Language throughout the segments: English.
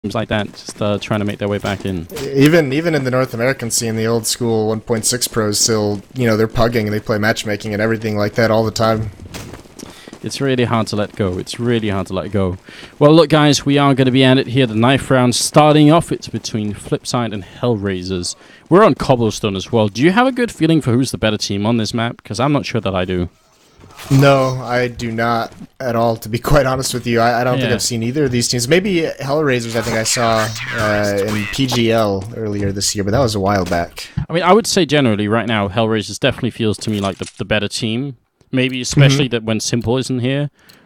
like that, just trying to make their way back in. Even in the North American scene, the old school 1.6 pros still, they're pugging and they play matchmaking and everything like that all the time. It's really hard to let go. It's really hard to let go. Well, look, guys, we are going to be at it here. The knife round starting off. It's between Flipside and Hellraisers. We're on Cobblestone as well. Do you have a good feeling for who's the better team on this map? Because I'm not sure that I do. No, I do not at all, to be quite honest with you. I don't think I've seen either of these teams. Maybe Hellraisers, I think I saw in PGL earlier this year, but that was a while back. I mean, I would say generally right now, Hellraisers definitely feels to me like the better team. Maybe especially that when Simple isn't here.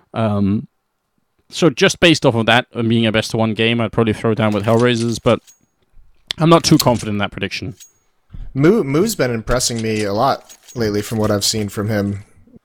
So just based off of that, and being a best of one game, I'd probably throw down with Hellraisers, but I'm not too confident in that prediction. Moo's been impressing me a lot lately from what I've seen from him.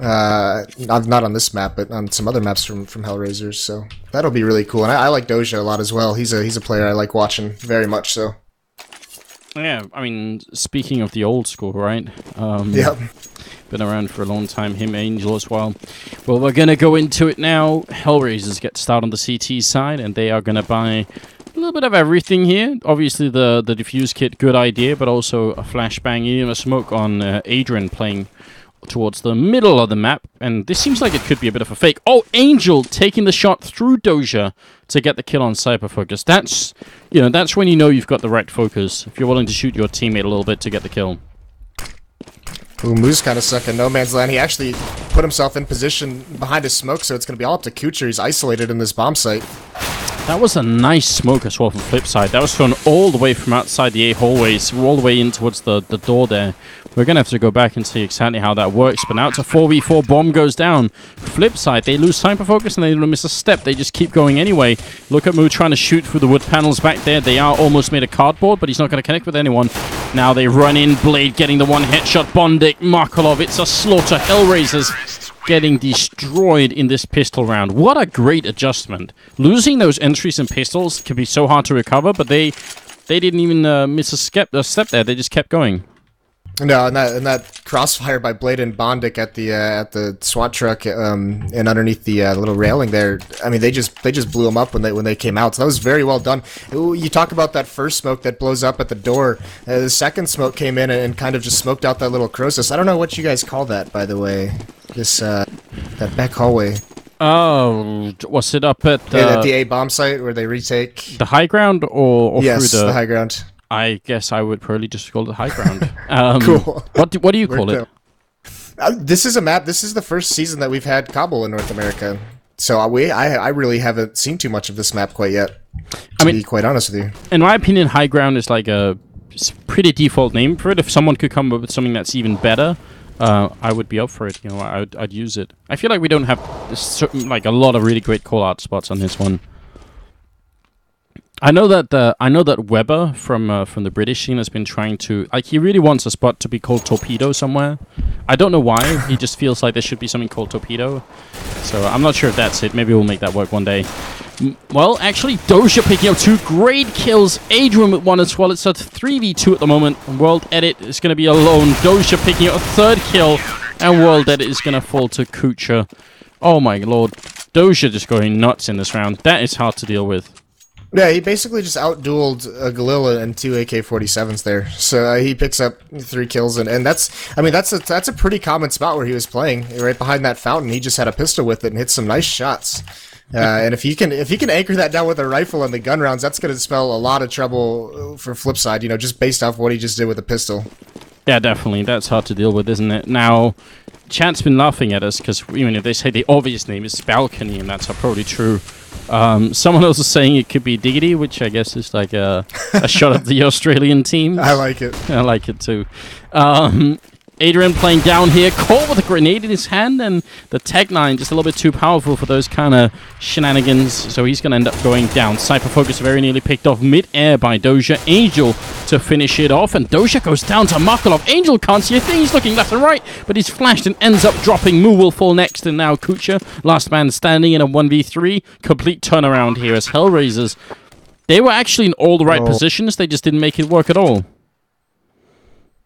Not on this map, but on some other maps from Hellraisers, so that'll be really cool. And I like Doja a lot as well. He's a player I like watching very much so. Yeah, I mean, speaking of the old school, right? Yep. Been around for a long time, him, Angel as well. Well, we're going to go into it now. Hellraisers get started on the CT side, and they are going to buy a little bit of everything here. Obviously, the defuse kit, good idea, but also a flashbang, even a smoke on Adrian playing towards the middle of the map, and this seems like it could be a bit of a fake. Oh, Angel taking the shot through Doja to get the kill on Cyberfocus. That's, that's when you know you've got the right focus, if you're willing to shoot your teammate a little bit to get the kill. Ooh, Moo's kind of stuck in no man's land. He actually put himself in position behind his smoke, so it's going to be all up to Kucher. He's isolated in this bomb site. That was a nice smoke as well from Flipside. That was thrown all the way from outside the A hallways, all the way in towards the door there. We're going to have to go back and see exactly how that works. But now it's a 4v4. Bomb goes down. Flipside, they lose Cyberfocus and they don't miss a step. They just keep going anyway. Look at Moo trying to shoot through the wood panels back there. They are almost made a cardboard, but he's not going to connect with anyone. Now they run in. Blade getting the one headshot. Bondik, Markolov. It's a slaughter. Hellraisers getting destroyed in this pistol round. What a great adjustment. Losing those entries and pistols can be so hard to recover, but they didn't even miss a step there. They just kept going. No, and that crossfire by Blade and Bondik at the SWAT truck and underneath the little railing there. I mean, they just blew them up when they came out. So that was very well done. You talk about that first smoke that blows up at the door. The second smoke came in and kind of just smoked out that little Croesus. I don't know what you guys call that, by the way. This that back hallway. Oh, was it up at the A bomb site where they retake the high ground or yes, through the high ground? I guess I would probably just call it high ground. Cool. What do you call it? This is a map. This is the first season that we've had Cobble in North America. So I really haven't seen too much of this map quite yet, to be quite honest with you. In my opinion, high ground is like a pretty default name for it. If someone could come up with something that's even better, I would be up for it. I'd use it. I feel like we don't have a lot of really great call-out spots on this one. I know that Weber from the British scene has been trying to, he really wants a spot to be called Torpedo somewhere. I don't know why. He just feels like there should be something called Torpedo. So I'm not sure if that's it. Maybe we'll make that work one day. Well, actually, Doja picking up 2 great kills. Adrian with 1 as well. It's a 3v2 at the moment. World Edit is going to be alone. Doja picking up a 3rd kill. And World Edit is going to fall to Kucher. Oh my lord. Doja just going nuts in this round. That is hard to deal with. Yeah, he basically just outdueled Galila and 2 AK-47s there. So he picks up 3 kills, and that's a pretty common spot where he was playing, right behind that fountain. He just had a pistol with it and hit some nice shots. And if he can anchor that down with a rifle and the gun rounds, that's going to spell a lot of trouble for Flipside. Just based off what he just did with a pistol. Yeah, definitely. That's hard to deal with, isn't it? Now, chat's been laughing at us because even if they say the obvious name is Balcony, and that's probably true. Someone else is saying it could be Diggity, which I guess is like a shot at the Australian team. I like it. I like it too. Adrian playing down here, caught with a grenade in his hand, and the Tech-9 just a little bit too powerful for those kind of shenanigans, so he's going to end up going down. Cyberfocus very nearly picked off mid-air by Doja. Angel to finish it off, and Doja goes down to Markolov. Angel can't see a thing, he's looking left and right, but he's flashed and ends up dropping. Moo will fall next, and now Kucher, last man standing in a 1v3. Complete turnaround here as Hellraisers. They were actually in all the right positions, they just didn't make it work at all.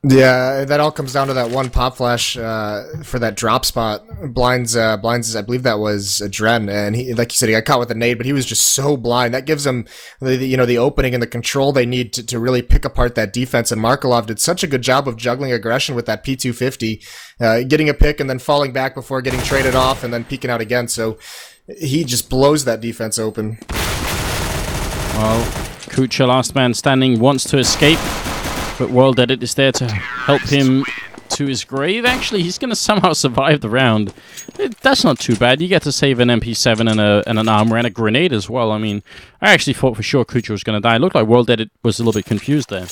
Yeah, that all comes down to that one pop flash for that drop spot. Blinds, I believe that was Dren, and he, like you said, he got caught with a nade, but he was just so blind. That gives him the opening and the control they need to really pick apart that defense. And Markelov did such a good job of juggling aggression with that P250, getting a pick and then falling back before getting traded off and then peeking out again. So he just blows that defense open. Well, Kucha, last man standing, wants to escape. But World Edit is there to help him to his grave. Actually, he's going to somehow survive the round. That's not too bad. You get to save an MP7 and an armor and a grenade as well. I mean, I actually thought for sure Kucha was going to die. It looked like World Edit was a little bit confused there.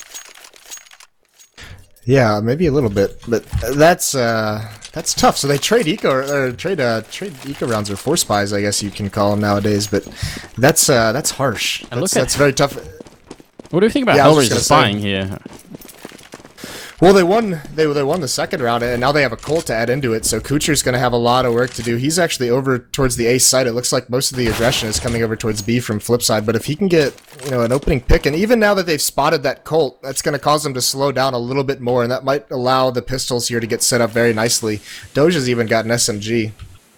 Yeah, maybe a little bit, but that's tough. So they trade trade eco rounds or force spies, I guess you can call them nowadays. But that's harsh. That's very tough. What do you think about Hellraiser spying here? Well, they won the second round, and now they have a Colt to add into it, so Kucher's going to have a lot of work to do. He's actually over towards the A side. It looks like most of the aggression is coming over towards B from flip side, but if he can get an opening pick, and even now that they've spotted that Colt, that's going to cause them to slow down a little bit more, and that might allow the pistols here to get set up very nicely. Doja's even got an SMG.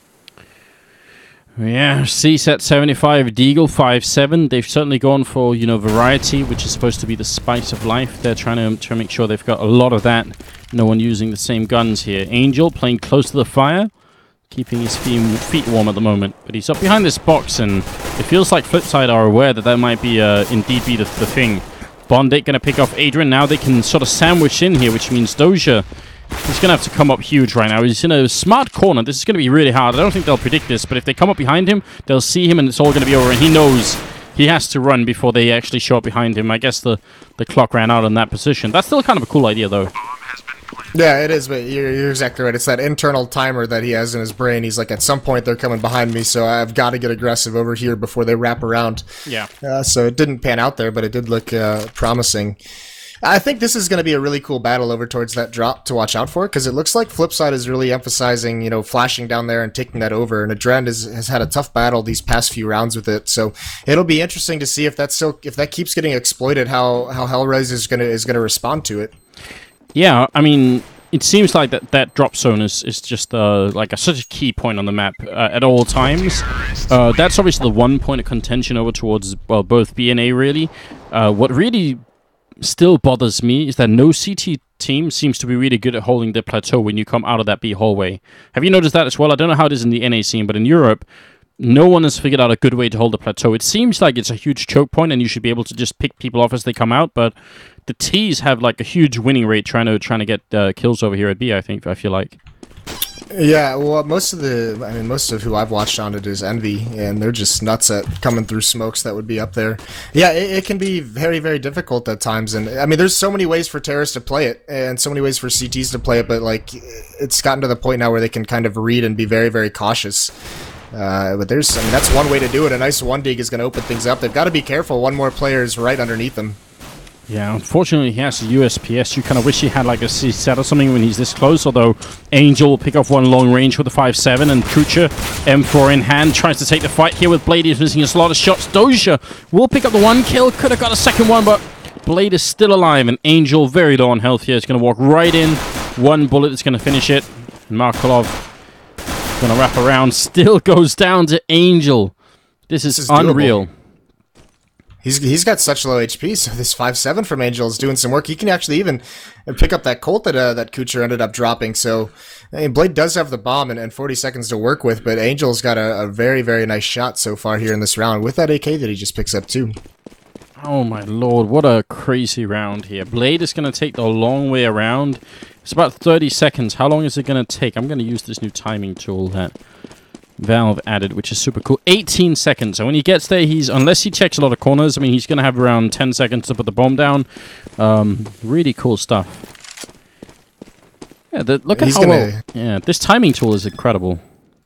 Yeah, CSAT 75, Deagle 5.7. They've certainly gone for, variety, which is supposed to be the spice of life. They're trying to make sure they've got a lot of that. No one using the same guns here. Angel playing close to the fire, keeping his feet warm at the moment. But he's up behind this box, and it feels like Flipside are aware that might be indeed be the thing. Bondik going to pick off Adrian. Now they can sort of sandwich in here, which means Doja he's going to have to come up huge right now. He's in a smart corner. This is going to be really hard. I don't think they'll predict this, but if they come up behind him, they'll see him and it's all going to be over. And he knows he has to run before they actually show up behind him. I guess the clock ran out on that position. That's still kind of a cool idea, though. Yeah, it is, but you're exactly right. It's that internal timer that he has in his brain. He's like, at some point, they're coming behind me, so I've got to get aggressive over here before they wrap around. Yeah. So it didn't pan out there, but it did look promising. I think this is going to be a really cool battle over towards that drop to watch out for, because it looks like Flipside is really emphasizing, flashing down there and taking that over. And Adrend has had a tough battle these past few rounds with it, so it'll be interesting to see if that keeps getting exploited, how Hellraise is going to respond to it. Yeah, I mean, it seems like that drop zone is just such a key point on the map at all times. That's obviously the one point of contention over towards both B and A. Really, what really still bothers me is that no CT team seems to be really good at holding their plateau when you come out of that B hallway. Have you noticed that as well? I don't know how it is in the NA scene, but in Europe, no one has figured out a good way to hold the plateau. It seems like it's a huge choke point and you should be able to just pick people off as they come out, but the T's have like a huge winning rate trying to get kills over here at B, I feel like. Yeah, well, most of who I've watched on it is Envy, and they're just nuts at coming through smokes that would be up there. Yeah, it can be very, very difficult at times, and I mean, there's so many ways for terrorists to play it, and so many ways for CTs to play it, but like, it's gotten to the point now where they can kind of read and be very, very cautious. But that's one way to do it. A nice one dig is going to open things up. They've got to be careful. One more player is right underneath them. Yeah, unfortunately he has a USPS. You kind of wish he had like a CSAT or something when he's this close, although Angel will pick off one long range with a 5.7, and Kucha, M4 in hand, tries to take the fight here with Blade. He's missing a lot of shots. Doja will pick up the one kill, could have got a second one, but Blade is still alive, and Angel, very low on health here, is going to walk right in. One bullet is going to finish it, and Markelov going to wrap around, still goes down to Angel. This is unreal. Doable. He's got such low HP, so this 5.7 from Angel is doing some work. He can actually even pick up that Colt that Kucher ended up dropping. So Blade does have the bomb and 40 seconds to work with, but Angel's got a very, very nice shot so far here in this round with that AK that he just picks up too. Oh my lord, what a crazy round here. Blade is going to take the long way around. It's about 30 seconds. How long is it going to take? I'm going to use this new timing tool that Valve added, which is super cool. 18 seconds. So when he gets there, unless he checks a lot of corners, I mean, he's going to have around 10 seconds to put the bomb down. Really cool stuff. Yeah, look at yeah, this timing tool is incredible.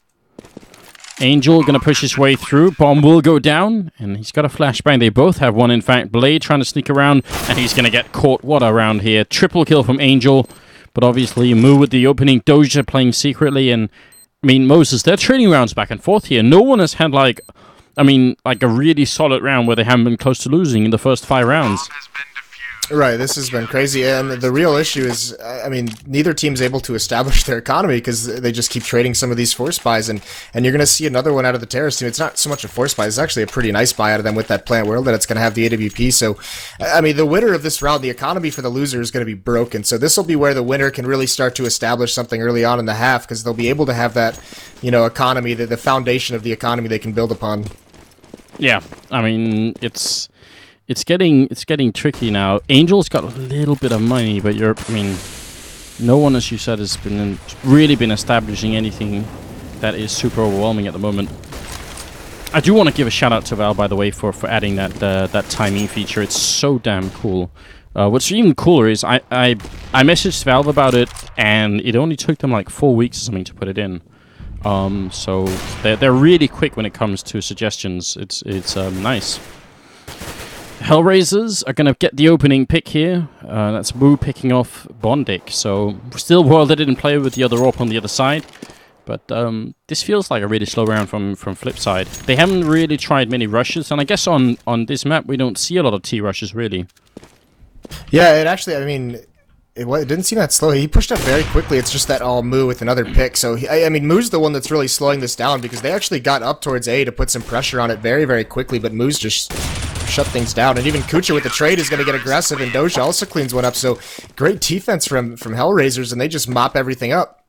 Angel going to push his way through. Bomb will go down, and he's got a flashbang. They both have one, in fact. Blade trying to sneak around, and he's going to get caught. What a round here. Triple kill from Angel, but obviously move with the opening. Doja playing secretly, and I mean, Moses, they're trading rounds back and forth here. No one has had, like a really solid round where they haven't been close to losing in the first 5 rounds. Right, this has been crazy, and the real issue is, I mean, neither team's able to establish their economy because they just keep trading some of these force buys, and you're going to see another one out of the Terrace team. It's not so much a force buy; it's actually a pretty nice buy out of them with that Plant World that it's going to have the AWP. So, I mean, the winner of this round, the economy for the loser is going to be broken. So this will be where the winner can really start to establish something early on in the half because they'll be able to have that, economy, the foundation of the economy they can build upon. Yeah, I mean, it's getting tricky now. Angel's got a little bit of money, but no one, as you said, has really been establishing anything that is super overwhelming at the moment. I do want to give a shout out to Val, by the way, for adding that timing feature. It's so damn cool. What's even cooler is I messaged Valve about it, and it only took them like 4 weeks or something to put it in. So they're really quick when it comes to suggestions. It's nice. Hellraisers are going to get the opening pick here. That's Moo picking off Bondik. So still World didn't play with the other AWP on the other side. But this feels like a really slow round from Flipside. They haven't really tried many rushes. And I guess on this map we don't see a lot of T rushes really. Yeah, it actually, I mean, it didn't seem that slow. He pushed up very quickly. It's just that Moo with another pick. So, Moo's the one that's really slowing this down because they actually got up towards A to put some pressure on it very, very quickly. But Moo's just shut things down. And even Kucha with the trade is going to get aggressive, and Doja also cleans one up. So great defense from Hellraisers, and they just mop everything up.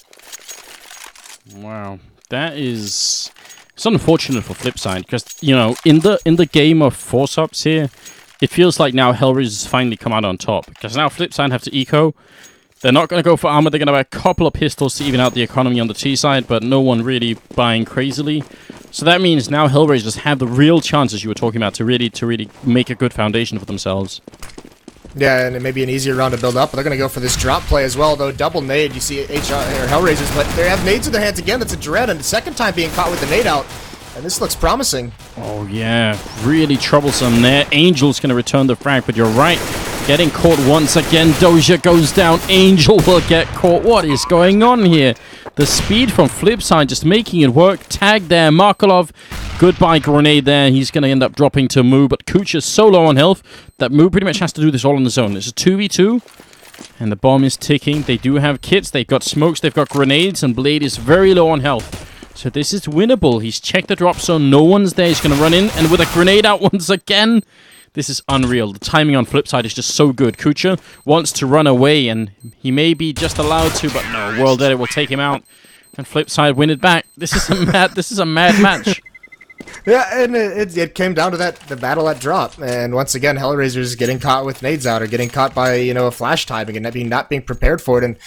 Wow, it's unfortunate for Flipside because in the game of force ups here, it feels like now Hellraisers finally come out on top because now Flipside have to eco. They're not going to go for armor. They're going to have a couple of pistols to even out the economy on the T side, but no one really buying crazily. So that means now Hellraisers have the real chances you were talking about to really make a good foundation for themselves. Yeah, and it may be an easier round to build up, but they're going to go for this drop play as well, though. Double nade, you see Hellraisers, but they have nades in their hands again. That's a Dread, and the second time being caught with the nade out. And this looks promising. Oh, yeah. Really troublesome there. Angel's going to return the frag, but you're right. Getting caught once again. Doja goes down. Angel will get caught. What is going on here? The speed from Flipside just making it work. Tag there. Markelov. Goodbye grenade there. He's going to end up dropping to Moo, but Kucha's so low on health that Moo pretty much has to do this all on his own. It's a 2v2. And the bomb is ticking. They do have kits. They've got smokes. They've got grenades. And Blade is very low on health. So this is winnable. He's checked the drop zone. No one's there. He's going to run in. And with a grenade out once again. This is unreal. The timing on Flipside is just so good. Kucha wants to run away. And he may be just allowed to. But no, World Edit will take him out. And Flipside win it back. This is a mad match. Yeah, and it came down to the battle at drop. And once again, Hellraisers getting caught with nades out or getting caught by, a flash timing and not being prepared for it. And,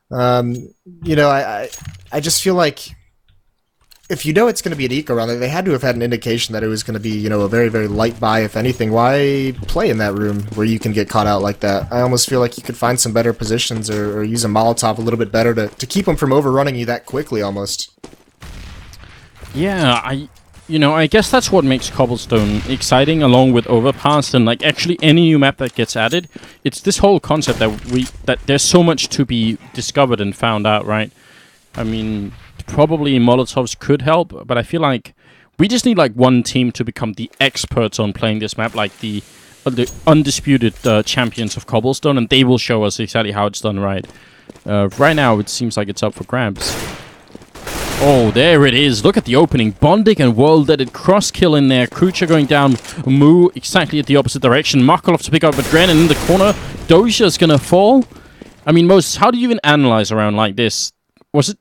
I just feel like if it's going to be an eco round, they had to have had an indication that it was going to be, a very, very light buy, if anything. Why play in that room where you can get caught out like that? I almost feel like you could find some better positions or use a Molotov a little bit better to keep them from overrunning you that quickly almost. Yeah, I guess that's what makes Cobblestone exciting, along with Overpass and like actually any new map that gets added. It's this whole concept that there's so much to be discovered and found out, right? I mean, probably Molotovs could help, but I feel like we just need like one team to become the experts on playing this map, like the undisputed champions of Cobblestone, and they will show us exactly how it's done right. Right now, it seems like it's up for grabs. Oh, there it is. Look at the opening. Bondik and World Edit cross kill in there. Kucha going down. Moo exactly at the opposite direction. Markelov to pick up Adren, and in the corner, Doja's gonna fall. I mean, Moses, how do you even analyze around like this? Was it,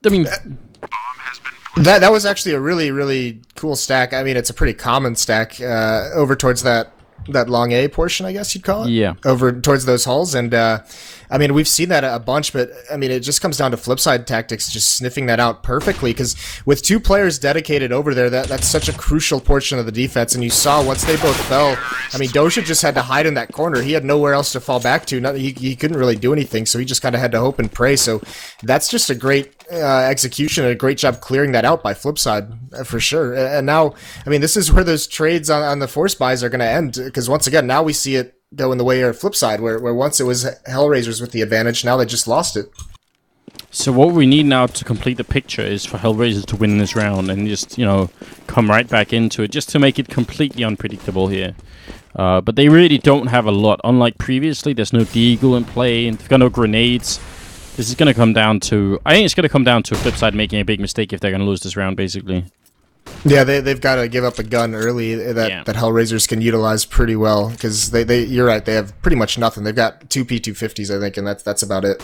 That was actually a really, really cool stack. I mean, it's a pretty common stack over towards that long A portion, I guess you'd call it. Yeah. Over towards those hulls. And, I mean, we've seen that a bunch, but, I mean, it just comes down to Flipside tactics, just sniffing that out perfectly, because with two players dedicated over there, that's such a crucial portion of the defense, and you saw once they both fell, I mean, Doja just had to hide in that corner. He had nowhere else to fall back to. He couldn't really do anything, so he just kind of had to hope and pray. So that's just a great execution and a great job clearing that out by Flipside, for sure. And now, I mean, this is where those trades on the force buys are going to end, because once again, now we see it go in the way of Flipside, where once it was Hellraisers with the advantage, now they just lost it. So what we need now to complete the picture is for Hellraisers to win this round and just, come right back into it, just to make it completely unpredictable here. But they really don't have a lot. Unlike previously, there's no Deagle in play, and they've got no grenades. This is going to come down to... I think it's going to come down to Flipside making a big mistake if they're going to lose this round, basically. Yeah, they've got to give up a gun early that Hellraisers can utilize pretty well, because you're right, they have pretty much nothing. They've got 2 P250s, I think, and that's about it.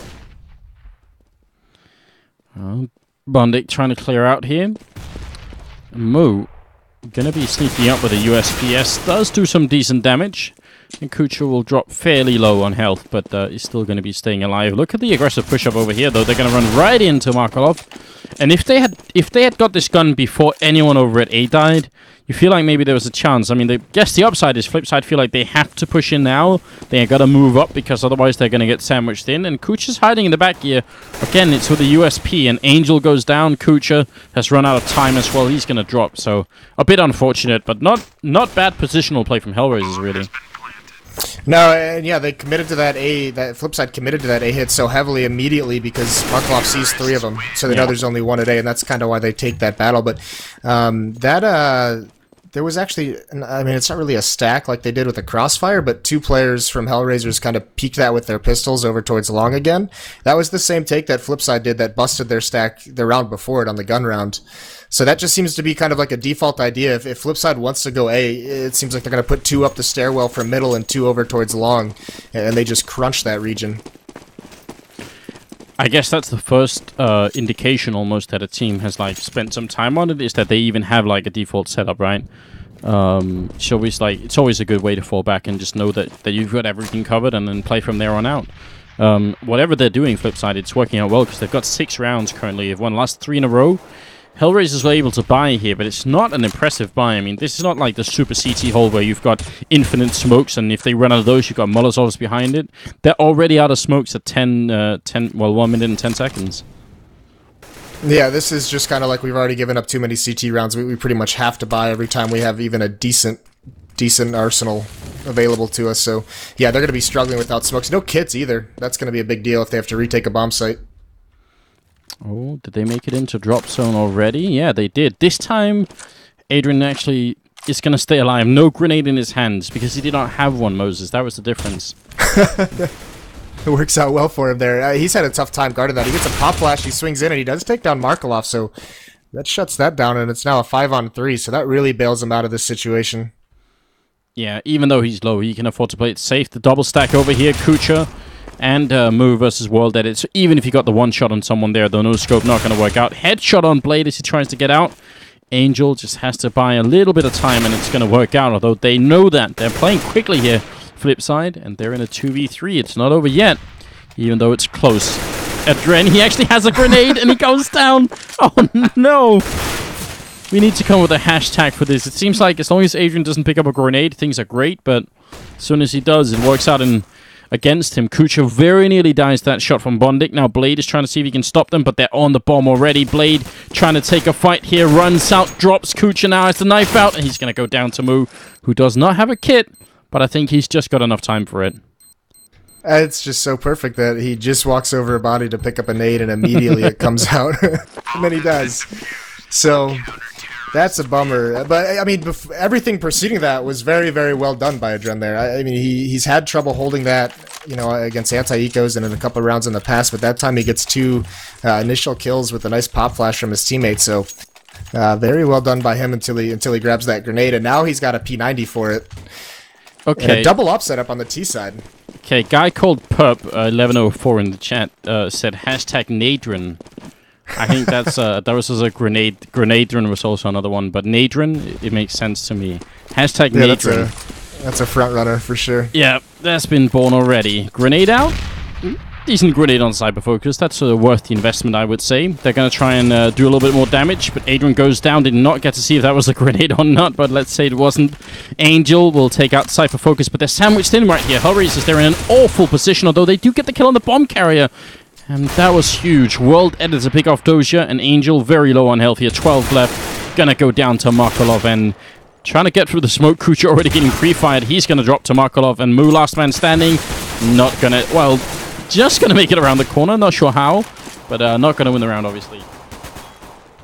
Bondik trying to clear out here. Moo gonna be sneaking up with a USPS. Does do some decent damage. And Kucha will drop fairly low on health, but he's still going to be staying alive. Look at the aggressive push-up over here, though. They're going to run right into Markelov. And if they had got this gun before anyone over at A died, you feel like maybe there was a chance. I mean, I guess the upside is Flipside feel like they have to push in now. They got to move up because otherwise they're going to get sandwiched in. And Kucha's hiding in the back here. Again, it's with the USP, and Angel goes down. Kucha has run out of time as well. He's going to drop, so a bit unfortunate, but not bad positional play from Hellraisers, really. No, and yeah, they committed to that Flipside committed to that A hit so heavily immediately because Markelov sees 3 of them, so they know there's only one at A, and that's kind of why they take that battle. But there was actually, I mean, it's not really a stack like they did with the Crossfire, but 2 players from Hellraisers kind of peeked that with their pistols over towards long again. That was the same take that Flipside did that busted their stack the round before it on the gun round. So that just seems to be kind of like a default idea. If Flipside wants to go A, it seems like they're going to put 2 up the stairwell from middle and 2 over towards long, and they just crunch that region. I guess that's the first indication almost that a team has like spent some time on it, is that they even have like a default setup, right? So it's always a good way to fall back and just know that you've got everything covered and then play from there on out. Whatever they're doing, Flipside, it's working out well because they've got 6 rounds currently. They've won the last 3 in a row. Hellraisers were able to buy here, but it's not an impressive buy. I mean, this is not like the Super CT hole where you've got infinite smokes, and if they run out of those, you've got Molotovs behind it. They're already out of smokes at 1 minute and 10 seconds. Yeah, this is just kind of like we've already given up too many CT rounds. We pretty much have to buy every time we have even a decent arsenal available to us. So, yeah, they're going to be struggling without smokes. No kits either. That's going to be a big deal if they have to retake a bomb site. Oh, did they make it into drop zone already? Yeah, they did. This time, Adrian actually is going to stay alive. No grenade in his hands because he did not have one, Moses. That was the difference. It works out well for him there. He's had a tough time guarding that. He gets a pop flash, he swings in, and he does take down Markelov, so that shuts that down, and it's now a 5-on-3, so that really bails him out of this situation. Yeah, even though he's low, he can afford to play it safe. The double stack over here, Kucha and Moo versus World Edit. So even if you got the one shot on someone there, the no-scope not going to work out. Headshot on Blade as he tries to get out. Angel just has to buy a little bit of time, and it's going to work out, although they know that. They're playing quickly here, Flipside, and they're in a 2v3. It's not over yet, even though it's close. Adren, he actually has a grenade, and he goes down. Oh, no. We need to come with a hashtag for this. It seems like as long as Adrian doesn't pick up a grenade, things are great, but as soon as he does, it works out against him. Kucha very nearly dies that shot from Bondik. Now Blade is trying to see if he can stop them, but they're on the bomb already. Blade trying to take a fight here, runs out, drops Kucha now, has the knife out, and he's going to go down to Moo, who does not have a kit, but I think he's just got enough time for it. It's just so perfect that he just walks over a body to pick up a nade, and immediately it comes out. And then he does. So that's a bummer. But, I mean, everything preceding that was very, very well done by Adren there. I mean, he's had trouble holding that, against anti-ecos and in a couple of rounds in the past, but that time he gets 2 initial kills with a nice pop flash from his teammate, so very well done by him until he grabs that grenade, and now he's got a P90 for it. Okay. And a double up setup on the T side. Okay, guy called Perp 1104 in the chat said hashtag Nadrin. I think that was a grenade. Grenadrin was also another one, but Nadrin, it makes sense to me. Hashtag Nadrin. That's a front runner for sure. Yeah, that's been born already. Grenade out? Decent grenade on Cyber Focus. That's worth the investment, I would say. They're going to try and do a little bit more damage, but Adrian goes down. Did not get to see if that was a grenade or not, but let's say it wasn't. Angel will take out Cyber Focus, but they're sandwiched in right here. Hellraisers, they're in an awful position, although they do get the kill on the bomb carrier. And that was huge. World Edit to pick off Doja, and Angel very low on health here. 12 left. Gonna go down to Markelov, and trying to get through the smoke. Kucha already getting pre-fired. He's gonna drop to Markelov, and Moo, last man standing. Not gonna... Well... Just going to make it around the corner. Not sure how, but not going to win the round, obviously.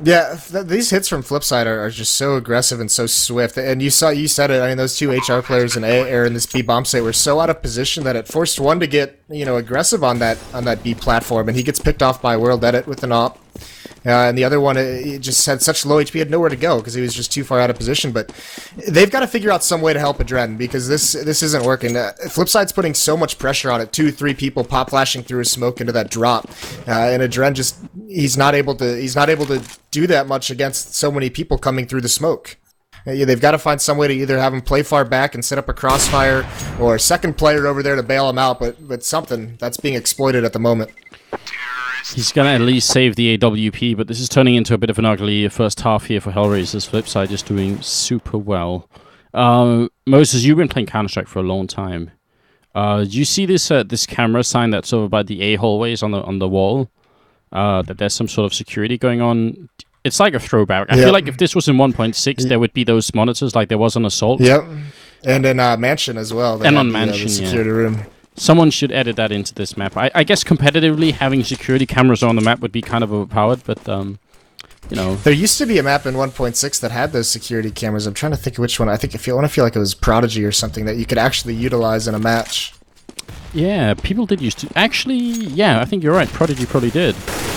Yeah, these hits from Flipside are just so aggressive and so swift. And you said it. I mean, those two HR players in A or in this B bomb site were so out of position that it forced one to get aggressive on that B platform, and he gets picked off by World Edit with an op. And the other one, it just had such low HP, had nowhere to go because he was just too far out of position. But they've got to figure out some way to help Adren because this isn't working. Flipside's putting so much pressure on it. 2-3 people pop flashing through his smoke into that drop, and Adren he's not able to do that much against so many people coming through the smoke. They've got to find some way to either have him play far back and set up a crossfire, or a second player over there to bail him out. But something that's being exploited at the moment. He's going to at least save the AWP, but this is turning into a bit of an ugly first half here for Hellraiser's. Flipside just doing super well. Moses, you've been playing Counter-Strike for a long time. Do you see this camera sign that's over by the A hallways on the wall? That there's some sort of security going on. It's like a throwback. I feel like if this was in 1.6, there would be those monitors like there was on Assault. Yep. And in Mansion as well. And on Mansion, the security room. Someone should edit that into this map. I guess competitively, having security cameras on the map would be kind of overpowered, but, There used to be a map in 1.6 that had those security cameras. I'm trying to think of which one. I want to feel like it was Prodigy or something that you could actually utilize in a match. Yeah, people did used to. Actually, yeah, I think you're right. Prodigy probably did.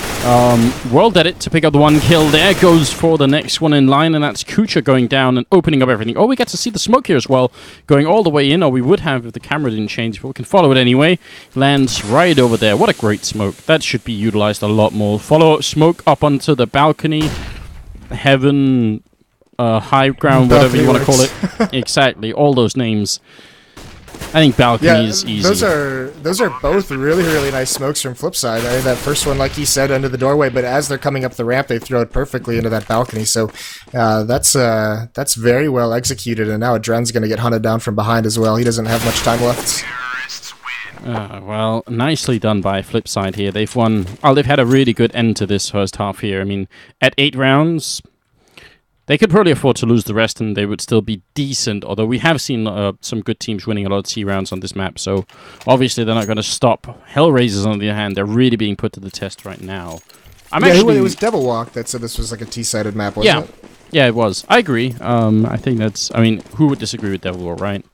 World Edit to pick up the one kill there. Goes for the next one in line, and that's Kucha going down and opening up everything. Oh, we get to see the smoke here as well. Going all the way in, or we would have if the camera didn't change, but we can follow it anyway. Lands right over there. What a great smoke. That should be utilized a lot more. Follow smoke up onto the balcony. Heaven, high ground, whatever you want to call it. Exactly, all those names. I think balcony is easy. Those are both really, really nice smokes from Flipside. I mean, that first one, like he said, into the doorway, but as they're coming up the ramp, they throw it perfectly into that balcony. So that's very well executed, and now Adren's going to get hunted down from behind as well. He doesn't have much time left. Well, nicely done by Flipside here. They've won. Oh, they've had a really good end to this first half here. I mean, at 8 rounds... They could probably afford to lose the rest and they would still be decent, although we have seen some good teams winning a lot of T rounds on this map, so obviously they're not going to stop. Hellraisers, on the other hand, they're really being put to the test right now. It was Devil Walk that said this was like a T-sided map, wasn't it? Yeah, it was. I agree. I think that's... I mean, who would disagree with Devil Walk, right?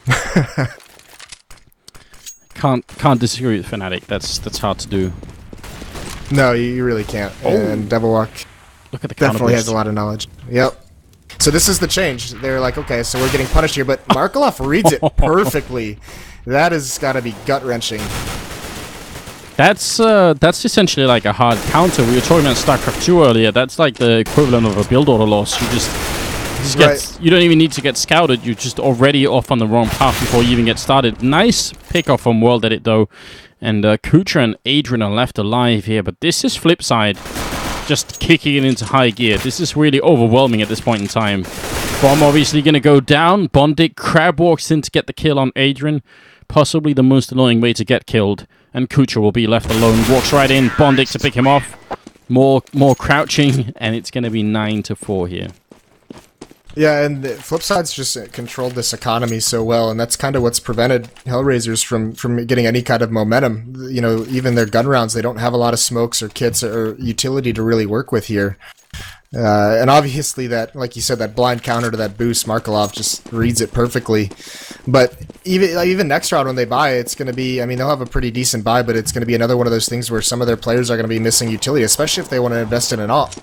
Can't disagree with Fnatic. That's hard to do. No, you really can't. Oh. And Devil Walk... Look at the definitely has a lot of knowledge. Yep. So this is the change. They're like, okay, so we're getting punished here, but Markelov reads it perfectly. That has got to be gut-wrenching. That's essentially like a hard counter. We were talking about StarCraft 2 earlier. That's like the equivalent of a build order loss. You don't even need to get scouted. You're just already off on the wrong path before you even get started. Nice pick-off from World Edit, though. And Kucha and Adrian are left alive here, but this is Flipside. Just kicking it into high gear. This is really overwhelming at this point in time. Bomb obviously going to go down. Bondik crab walks in to get the kill on Adrian. Possibly the most annoying way to get killed. And Kucha will be left alone. Walks right in. Bondik to pick him off. More crouching. And it's going to be 9-4 here. Yeah, and Flipside's just controlled this economy so well, and that's kind of what's prevented Hellraisers from getting any kind of momentum. You know, even their gun rounds, they don't have a lot of smokes or kits or utility to really work with here. And obviously that, like you said, that blind counter to that boost, Markelov just reads it perfectly. But even next round when they buy, it's going to be, I mean, they'll have a pretty decent buy, but it's going to be another one of those things where some of their players are going to be missing utility, especially if they want to invest in an op.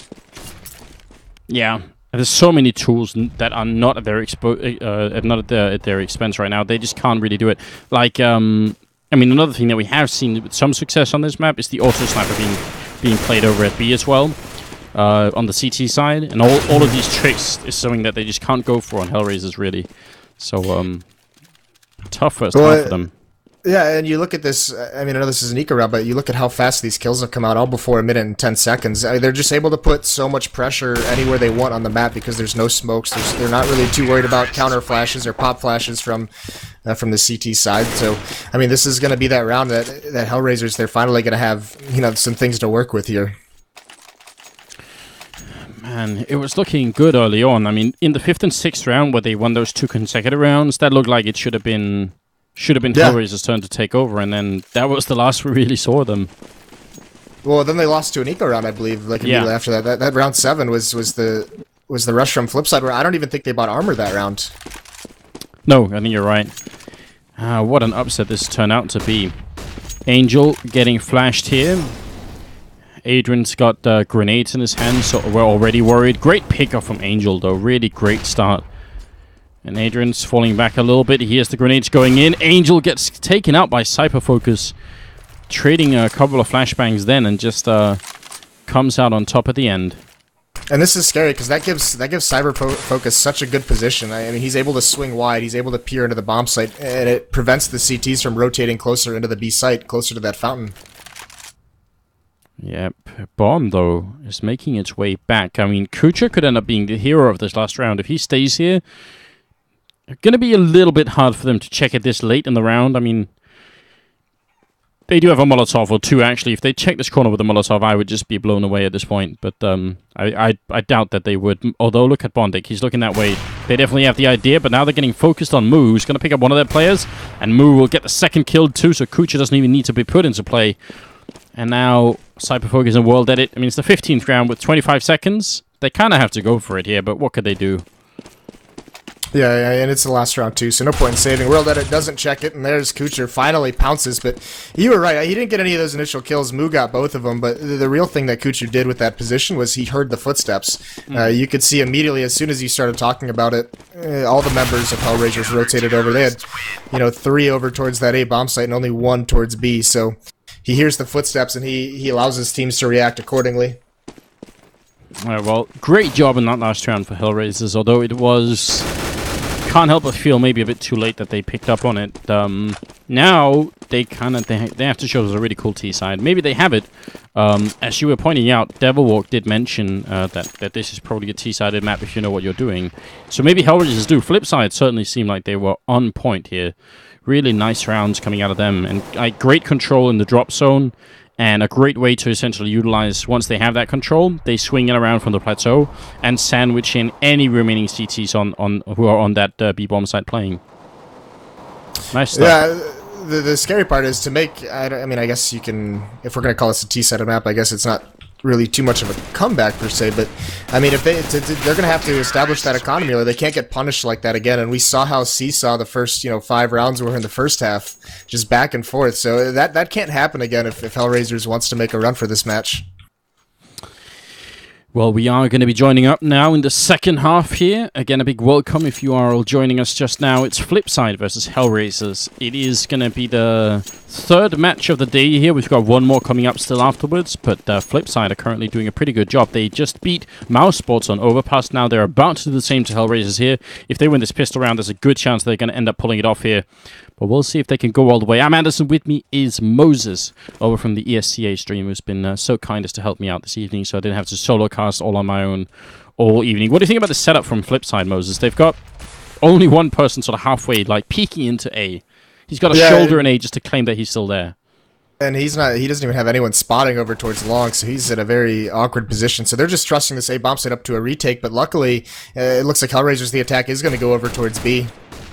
Yeah. There's so many tools that are not at their at their expense right now. They just can't really do it. Like, I mean, another thing that we have seen with some success on this map is the auto sniper being played over at B as well, on the CT side, and all of these tricks is something that they just can't go for on Hellraisers really. So, tough first half for them. Yeah, and you look at this, I mean, I know this is an eco round, but you look at how fast these kills have come out, all before 1 minute and 10 seconds. I mean, they're just able to put so much pressure anywhere they want on the map because there's no smokes. They're not really too worried about counter flashes or pop flashes from the CT side. So, I mean, this is going to be that round that Hellraisers, they're finally going to have, you know, some things to work with here. Man, it was looking good early on. I mean, in the 5th and 6th round where they won those 2 consecutive rounds, that looked like it should have been Hellraiser's turn to take over, and then that was the last we really saw them. Well, then they lost to an eco round, I believe. Like immediately after that. That round 7 was the rush from Flipside, where I don't even think they bought armor that round. No, I think you're right. What an upset this turned out to be. Angel getting flashed here. Adrian's got grenades in his hand, so we're already worried. Great pickup from Angel, though. Really great start. And Adrian's falling back a little bit. He hears the grenades going in. Angel gets taken out by Cyberfocus, trading a couple of flashbangs then, and just comes out on top at the end. And this is scary because that gives Cyberfocus such a good position. I mean, he's able to swing wide, he's able to peer into the bomb site, and it prevents the CTs from rotating closer into the B site, closer to that fountain. Yep. Bomb, though, is making its way back. I mean, Kucha could end up being the hero of this last round. If he stays here, it's going to be a little bit hard for them to check it this late in the round. I mean, they do have a Molotov or two, actually. If they check this corner with a Molotov, I would just be blown away at this point. But I doubt that they would. Although, look at Bondik. He's looking that way. They definitely have the idea, but now they're getting focused on Moo, who's going to pick up one of their players. And Moo will get the second kill, too, so Kucha doesn't even need to be put into play. And now Cyberfocus and World Edit. I mean, it's the 15th round with 25 seconds. They kind of have to go for it here, but what could they do? Yeah, and it's the last round too, so no point in saving. World Edit doesn't check it, and there's Kucher finally pounces, but you were right. He didn't get any of those initial kills. Moo got both of them, but the real thing that Kucher did with that position was he heard the footsteps. You could see immediately, as soon as he started talking about it, all the members of Hellraisers rotated over. They had, 3 over towards that A bomb site and only 1 towards B, so he hears the footsteps, and he allows his teams to react accordingly. Well, great job in that last round for Hellraisers, although it was... Can't help but feel maybe a bit too late that they picked up on it. Now, they have to show us a really cool T-side. Maybe they have it. As you were pointing out, Devilwalk did mention that this is probably a T-sided map if you know what you're doing. So maybe Hellraisers do. Flipside certainly seemed like they were on point here. Really nice rounds coming out of them. And great control in the drop zone. And a great way to essentially utilize, once they have that control, they swing it around from the plateau and sandwich in any remaining CTs who are on that B-bomb site playing. Nice stuff. Yeah, the scary part is to make, I guess you can, if we're going to call this a T-sided map, I guess it's not really too much of a comeback per se, but I mean, if they're going to have to establish that economy, or they can't get punished like that again. And we saw how Seesaw the first 5 rounds were in the first half, just back and forth. So that can't happen again if Hellraisers wants to make a run for this match. Well, we are going to be joining up now in the second half here. Again, a big welcome if you are all joining us just now. It's Flipside versus Hellraisers. It is going to be the third match of the day here. We've got one more coming up still afterwards, but Flipside are currently doing a pretty good job. They just beat Mouse Sports on Overpass. Now they're about to do the same to Hellraisers here. If they win this pistol round, there's a good chance they're going to end up pulling it off here. But we'll see if they can go all the way. I'm Anderson. With me is Moses, over from the ESCA stream, who's been so kind as to help me out this evening, so I didn't have to solo cast all on my own all evening. What do you think about the setup from Flipside, Moses? They've got only one person sort of halfway, like, peeking into A. He's got a shoulder in A just to claim that he's still there. And he doesn't even have anyone spotting over towards long, so he's in a very awkward position. So they're just trusting this A bomb site up to a retake, but luckily, it looks like Hellraisers, the attack is going to go over towards B.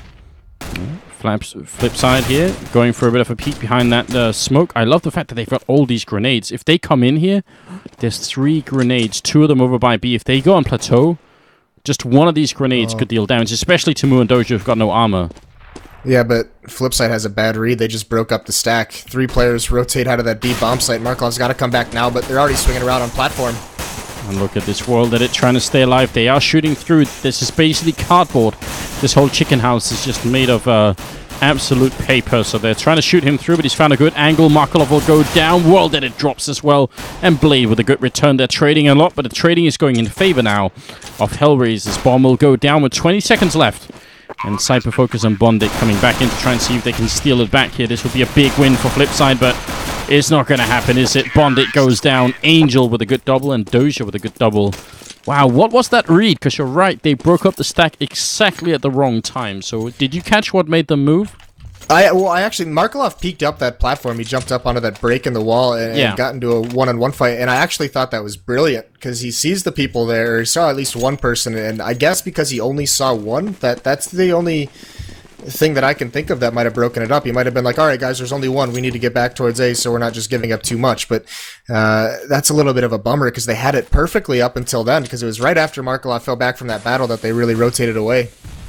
Flipside here, going for a bit of a peek behind that smoke. I love the fact that they've got all these grenades. If they come in here, there's 3 grenades, 2 of them over by B. If they go on plateau, just one of these grenades could deal damage, especially to Moo and Dojo who've got no armor. Yeah, but Flipside has a bad read. They just broke up the stack. 3 players rotate out of that B bomb site. Markov's got to come back now, but they're already swinging around on platform. And look at this World Edit trying to stay alive. They are shooting through. This is basically cardboard. This whole chicken house is just made of absolute paper. So they're trying to shoot him through, but he's found a good angle. Markolov will go down. World Edit drops as well. And Blade with a good return. They're trading a lot, but the trading is going in favor now of Hellraisers. Bomb will go down with 20 seconds left. And Cyberfocus and Bondik coming back in to try and see if they can steal it back here. This will be a big win for Flipside, but it's not going to happen, is it? Bondik goes down. Angel with a good double and Doja with a good double. Wow, what was that read? Because you're right, they broke up the stack exactly at the wrong time. So did you catch what made them move? Markolov peeked up that platform. He jumped up onto that break in the wall and got into a one-on-one fight. And I actually thought that was brilliant because he sees the people there. He saw at least one person, and I guess because he only saw one, that's the only thing that I can think of that might have broken it up. He might have been like, all right, guys, there's only one. We need to get back towards A, so we're not just giving up too much. But that's a little bit of a bummer because they had it perfectly up until then, because it was right after Markelov fell back from that battle that they really rotated away.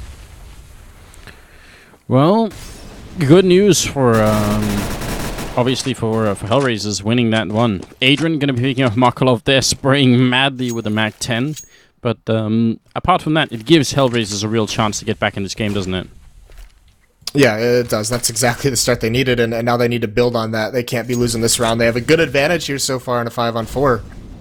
Well, good news for obviously for Hellraisers winning that one. Adrian going to be picking up Markelov there, spraying madly with the Mag 10. But apart from that, it gives Hellraisers a real chance to get back in this game, doesn't it? Yeah, it does. That's exactly the start they needed, and now they need to build on that. They can't be losing this round. They have a good advantage here so far in a 5-on-4.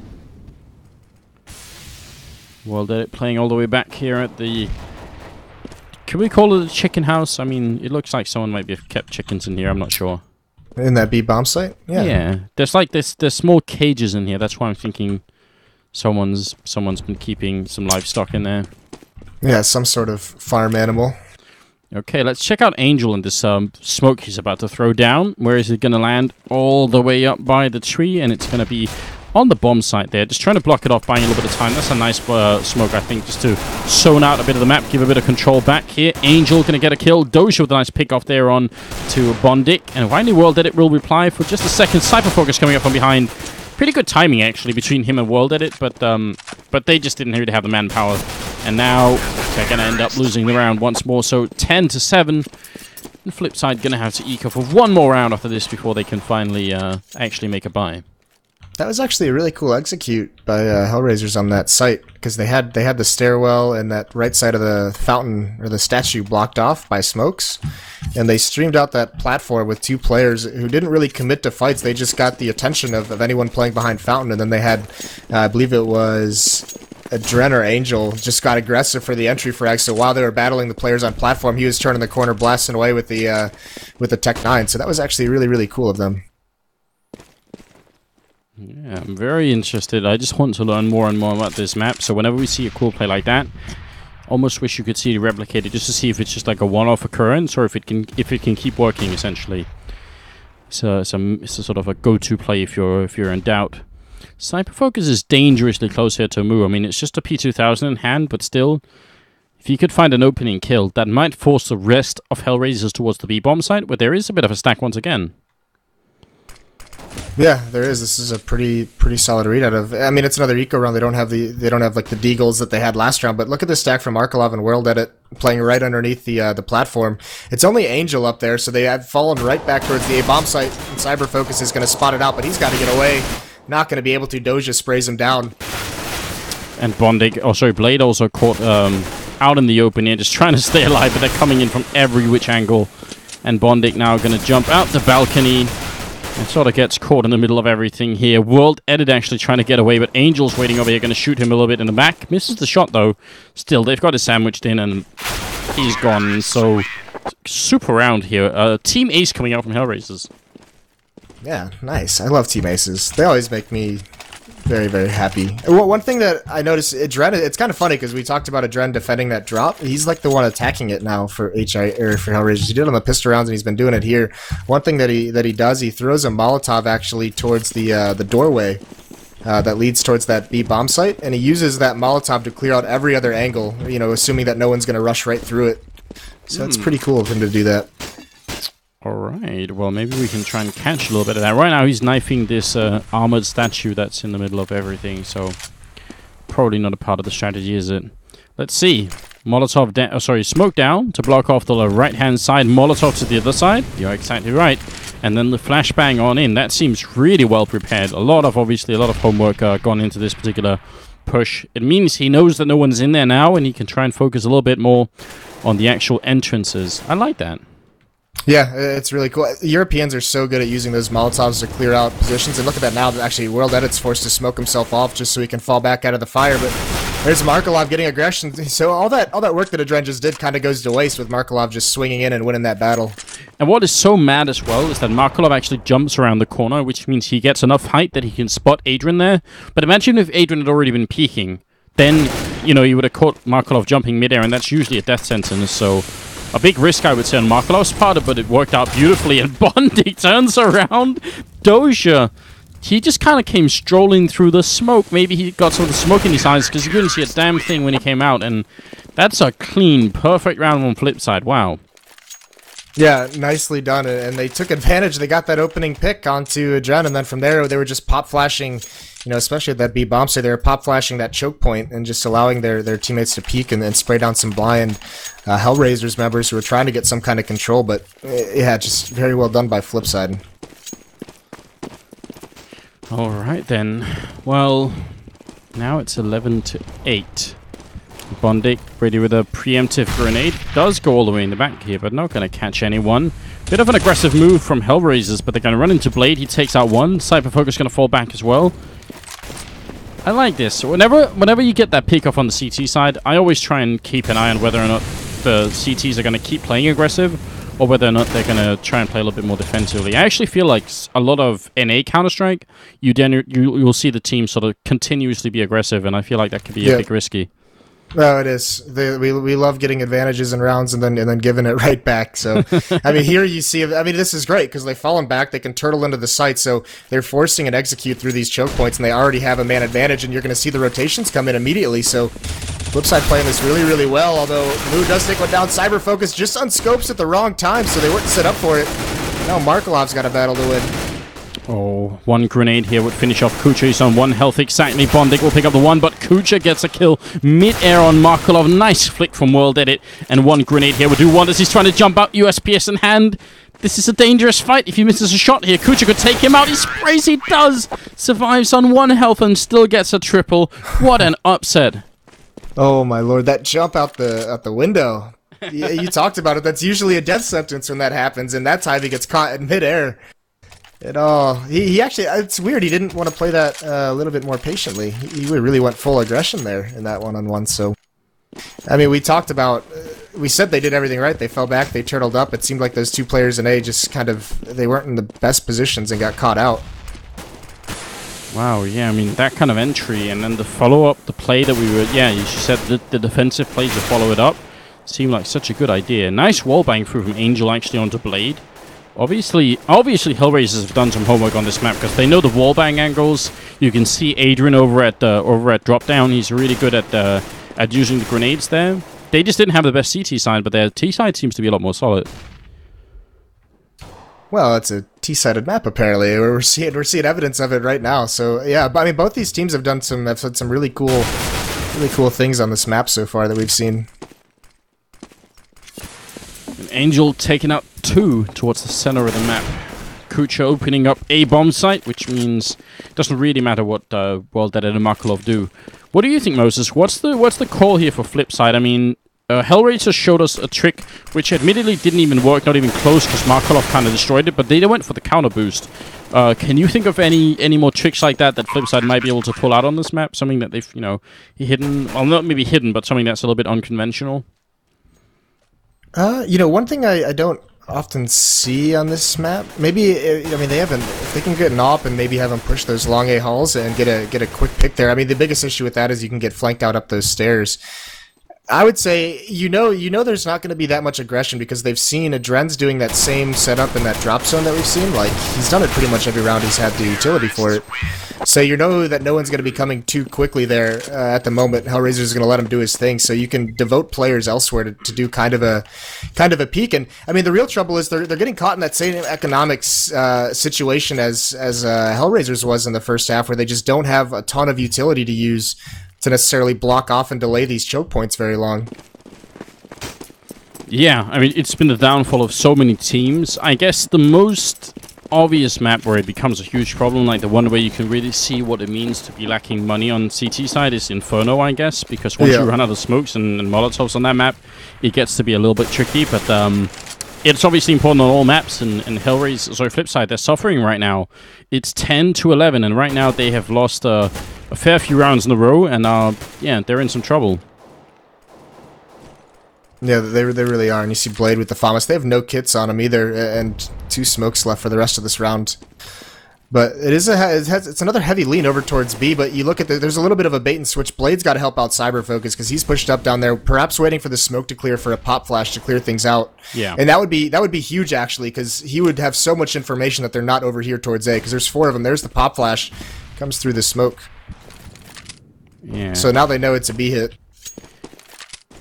Well, they're playing all the way back here at the... Can we call it a chicken house? I mean, it looks like someone might have kept chickens in here. I'm not sure. In that B bomb site? Yeah. Yeah. There's like there's small cages in here. That's why I'm thinking someone's been keeping some livestock in there. Yeah, some sort of farm animal. Okay, let's check out Angel and this smoke he's about to throw down. Where is it going to land? All the way up by the tree, and it's going to be on the bomb site there. Just trying to block it off, buying a little bit of time. That's a nice smoke, I think, just to zone out a bit of the map, give a bit of control back here. Angel going to get a kill. Doja with a nice pick off there on to Bondik. And Wily World Edit will reply for just a second. Cypher Focus coming up from behind. Pretty good timing, actually, between him and World Edit, but they just didn't really have the manpower. And now they're going to end up losing the round once more. So 10-7. And Flipside going to have to eke off of one more round after this before they can finally actually make a buy. That was actually a really cool execute by Hellraisers on that site, because they had the stairwell and that right side of the fountain or the statue blocked off by smokes, and they streamed out that platform with two players who didn't really commit to fights. They just got the attention of anyone playing behind fountain, and then they had, I believe it was Dren or Angel, just got aggressive for the entry frag. So while they were battling the players on platform, he was turning the corner, blasting away with the Tech 9. So that was actually really, really cool of them. Yeah, I'm very interested. I just want to learn more and more about this map. So whenever we see a cool play like that, almost wish you could see it replicated just to see if it's just like a one-off occurrence or if it can keep working essentially. So it's a sort of a go-to play if you're in doubt. Sniper Focus is dangerously close here to Mu. I mean, it's just a P2000 in hand, but still, if you could find an opening kill, that might force the rest of Hellraisers towards the B-bomb site, where there is a bit of a stack once again. Yeah, there is. This is a pretty solid read out of. I mean, it's another eco round. They don't have like the deagles that they had last round. But look at this stack from Markelov and World Edit playing right underneath the platform. It's only Angel up there, so they have fallen right back towards the A bomb site. And Cyber Focus is going to spot it out, but he's got to get away. Not going to be able to. Doja sprays him down. And Blade also caught out in the open here, just trying to stay alive, but they're coming in from every which angle. And Bondik now going to jump out the balcony. And sort of gets caught in the middle of everything here. World Edit actually trying to get away, but Angel's waiting over here, going to shoot him a little bit in the back. Misses the shot, though. Still, they've got it sandwiched in, and he's gone. So, super round here. Team Ace coming out from Hellraisers. Yeah, nice. I love Team Aces. They always make me very, very happy. One thing that I noticed, Adren, it's kind of funny because we talked about Adren defending that drop. He's like the one attacking it now for for Hellraisers. He did it on the pistol rounds, and he's been doing it here. One thing that he does, he throws a Molotov actually towards the doorway that leads towards that B bomb site, and he uses that Molotov to clear out every other angle. You know, assuming that no one's going to rush right through it. So it's pretty cool of him to do that. Alright, well maybe we can try and catch a little bit of that. Right now he's knifing this armored statue that's in the middle of everything, so probably not a part of the strategy, is it? Let's see. Smoke down to block off the right-hand side, Molotov to the other side. You're exactly right. And then the flashbang on in. That seems really well prepared. Obviously a lot of homework gone into this particular push. It means he knows that no one's in there now, and he can try and focus a little bit more on the actual entrances. I like that. Yeah, it's really cool. Europeans are so good at using those Molotovs to clear out positions. And look at that now. Actually, World Edit's forced to smoke himself off just so he can fall back out of the fire. But there's Markelov getting aggression. So all that work that Adren just did kind of goes to waste with Markelov just swinging in and winning that battle. And what is so mad as well is that Markelov actually jumps around the corner, which means he gets enough height that he can spot Adrian there. But imagine if Adrian had already been peeking. Then, you know, you would have caught Markelov jumping midair, and that's usually a death sentence. So a big risk, I would say, on Markelov's part, but it worked out beautifully. And Bondik turns around. Doja, he just kind of came strolling through the smoke. Maybe he got some of the smoke in his eyes because he couldn't see a damn thing when he came out. And that's a clean, perfect round on Flipside. Wow. Yeah, nicely done, and they took advantage. They got that opening pick onto Dren, and then from there they were just pop flashing, especially at that B bomb site, they were pop flashing that choke point and just allowing their teammates to peek and spray down some blind Hellraisers members who were trying to get some kind of control, but yeah, just very well done by Flipside. All right then. Well, now it's 11-8. Bondik ready with a preemptive grenade. Does go all the way in the back here, but not going to catch anyone. Bit of an aggressive move from Hellraisers, but they're going to run into Blade. He takes out one. Cypher Focus going to fall back as well. I like this. Whenever you get that peek off on the CT side, I always try and keep an eye on whether or not the CTs are going to keep playing aggressive or whether or not they're going to try and play a little bit more defensively. I actually feel like a lot of NA Counter-Strike, you'll see the team sort of continuously be aggressive, and I feel like that could be a bit risky. No, it is. We love getting advantages in rounds and then giving it right back. So, I mean, here you see, this is great because they've fallen back. They can turtle into the site, so they're forcing an execute through these choke points, and they already have a man advantage, and you're going to see the rotations come in immediately. So, Flipside playing this really, really well, although Moo does take one down. Cyber Focus just unscopes at the wrong time, so they weren't set up for it. Now Markelov's got a battle to win. Oh, one grenade here would finish off Kucha. He's on 1 health exactly. Bondik will pick up the 1, but Kucha gets a kill mid-air on Markelov. Nice flick from World Edit. And 1 grenade here would do wonders. He's trying to jump out, USPS in hand. This is a dangerous fight. If he misses a shot here, Kucha could take him out. He sprays, he does. Survives on 1 health and still gets a triple. What an upset. Oh my lord, that jump out the window. You talked about it. That's usually a death sentence when that happens, and that time he gets caught in mid-air. He actually, it's weird, he didn't want to play that a little bit more patiently. He really went full aggression there in that one-on-one, so... I mean, we talked about, we said they did everything right, they fell back, they turtled up, it seemed like those 2 players in A just kind of, they weren't in the best positions and got caught out. Wow, yeah, I mean, that kind of entry, and then the follow-up, the play that we were, yeah, you said the defensive play to follow it up, seemed like such a good idea. Nice wallbang through from Angel actually onto Blade. Obviously, Hellraisers have done some homework on this map because they know the wallbang angles. You can see Adrian over at drop down. He's really good at using the grenades there. They just didn't have the best CT side, but their T side seems to be a lot more solid. Well, it's a T-sided map apparently. We're seeing evidence of it right now. So yeah, but I mean, both these teams have had some really cool things on this map so far that we've seen. Angel taking out 2 towards the center of the map. Kucha opening up a bomb site, which means it doesn't really matter what World Edit and Markelov do. What do you think, Moses? What's the call here for Flipside? I mean, Hellraiser showed us a trick which admittedly didn't even work, not even close, because Markelov kind of destroyed it, but they went for the counter boost. Can you think of any more tricks like that Flipside might be able to pull out on this map? Something that they've, hidden, well, not maybe hidden, but something that's a little bit unconventional? One thing I don't often see on this map, maybe, I mean, if they can get an AWP and maybe have them push those long A halls and get a quick pick there. I mean, the biggest issue with that is you can get flanked out up those stairs. I would say, there's not going to be that much aggression because they've seen Adren's doing that same setup in that drop zone that we've seen. Like, he's done it pretty much every round he's had the utility for it. So you know that no one's going to be coming too quickly there at the moment. Hellraiser is going to let him do his thing, so you can devote players elsewhere to do kind of a peak. And I mean, the real trouble is they're getting caught in that same economics situation as Hellraisers was in the first half, where they just don't have a ton of utility to use to necessarily block off and delay these choke points very long. Yeah, I mean, it's been the downfall of so many teams. I guess the most obvious map where it becomes a huge problem, like the one where you can really see what it means to be lacking money on CT side, is Inferno, I guess, because once you run out of smokes and Molotovs on that map, it gets to be a little bit tricky, but it's obviously important on all maps, and Flipside, they're suffering right now. It's 10-11, and right now they have lost a fair few rounds in a row, and they're in some trouble. Yeah, they really are, and you see Blade with the FAMAS. They have no kits on him either, and 2 smokes left for the rest of this round. But it's another heavy lean over towards B, but you look at there's a little bit of a bait and switch. Blade's got to help out Cyber Focus because he's pushed up down there, perhaps waiting for the smoke to clear for a pop flash to clear things out. Yeah. And that would be huge, actually, because he would have so much information that they're not over here towards A, because there's 4 of them. There's the pop flash, comes through the smoke. Yeah. So now they know it's a B hit.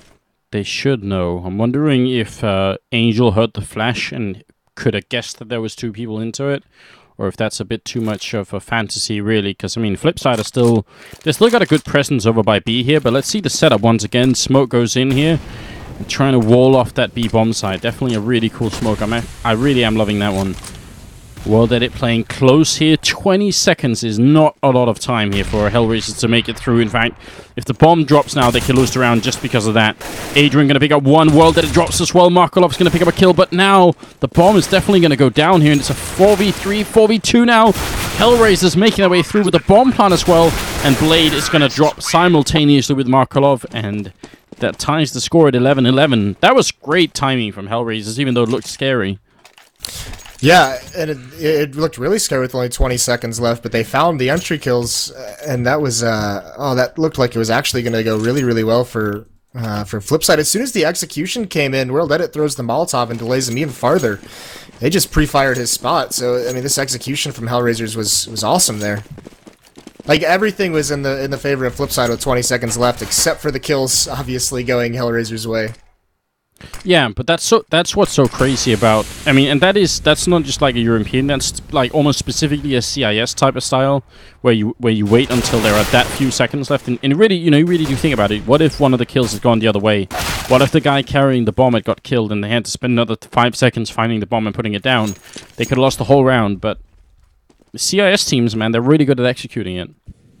They should know. I'm wondering if Angel heard the flash and could have guessed that there was 2 people into it, or if that's a bit too much of a fantasy, really. Because, I mean, Flipside are still... They still got a good presence over by B here, but let's see the setup once again. Smoke goes in here, trying to wall off that B bomb side. Definitely a really cool smoke. I really am loving that one. World Edit playing close here. 20 seconds is not a lot of time here for Hellraisers to make it through. In fact, if the bomb drops now, they can lose the round just because of that. Adrian going to pick up one. World Edit drops as well. Markolov's going to pick up a kill, but now the bomb is definitely going to go down here, and it's a 4v3, 4v2 now. Hellraisers making their way through with the bomb plant as well, and Blade is going to drop simultaneously with Markolov, and that ties the score at 11-11. That was great timing from Hellraisers, even though it looked scary. Yeah, and it looked really scary with only 20 seconds left, but they found the entry kills, and that was, that looked like it was actually going to go really, really well for Flipside. As soon as the execution came in, World Edit throws the Molotov and delays him even farther. They just pre-fired his spot, so, I mean, this execution from Hellraisers was awesome there. Like, everything was in the favor of Flipside with 20 seconds left, except for the kills, obviously, going Hellraisers' way. Yeah, but that's what's so crazy about. I mean, and that's not just like a European. That's like almost specifically a CIS type of style, where you wait until there are that few seconds left. And really, you really do think about it. What if one of the kills had gone the other way? What if the guy carrying the bomb had got killed and they had to spend another 5 seconds finding the bomb and putting it down? They could have lost the whole round. But the CIS teams, man, they're really good at executing it.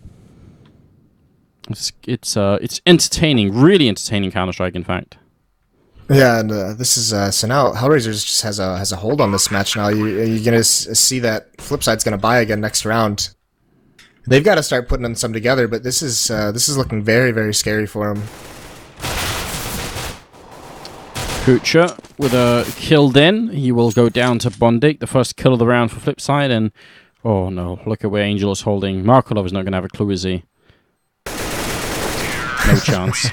It's entertaining, really entertaining Counter-Strike, in fact. Yeah, and this is so now Hellraisers just has a hold on this match now. You're gonna see that Flipside's gonna buy again next round. They've got to start putting them some together, but this is looking very, very scary for them. Kucha with a kill then. He will go down to Bondik, the first kill of the round for Flipside, and oh no, look at where Angel is holding. Markolov is not going to have a clue, is he? No chance.